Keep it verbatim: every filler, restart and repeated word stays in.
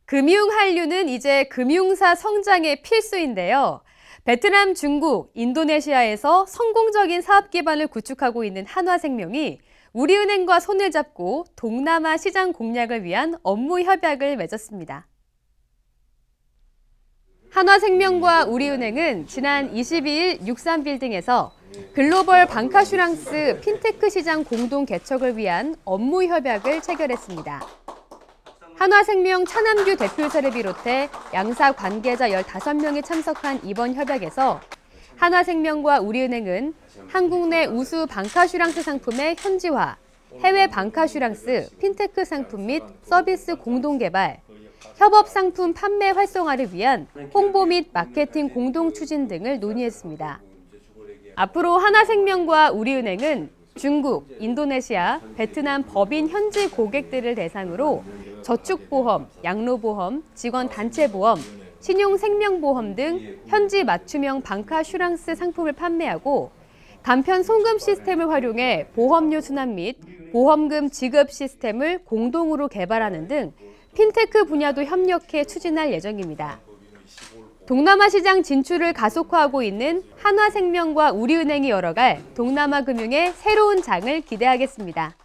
금융 한류는 이제 금융사 성장의 필수인데요. 베트남, 중국, 인도네시아에서 성공적인 사업 기반을 구축하고 있는 한화생명이 우리은행과 손을 잡고 동남아 시장 공략을 위한 업무 협약을 맺었습니다. 한화생명과 우리은행은 지난 이십이일 육삼빌딩에서 글로벌 방카슈랑스 핀테크 시장 공동 개척을 위한 업무 협약을 체결했습니다. 한화생명 차남규 대표이사를 비롯해 양사 관계자 열다섯 명이 참석한 이번 협약에서 한화생명과 우리은행은 한국 내 우수 방카슈랑스 상품의 현지화, 해외 방카슈랑스, 핀테크 상품 및 서비스 공동 개발, 협업 상품 판매 활성화를 위한 홍보 및 마케팅 공동 추진 등을 논의했습니다. 앞으로 한화생명과 우리은행은 중국, 인도네시아, 베트남 법인 현지 고객들을 대상으로 저축보험, 양로보험, 직원 단체보험, 신용생명보험 등 현지 맞춤형 방카슈랑스 상품을 판매하고 간편 송금 시스템을 활용해 보험료 순환 및 보험금 지급 시스템을 공동으로 개발하는 등 핀테크 분야도 협력해 추진할 예정입니다. 동남아 시장 진출을 가속화하고 있는 한화생명과 우리은행이 열어갈 동남아 금융의 새로운 장을 기대하겠습니다.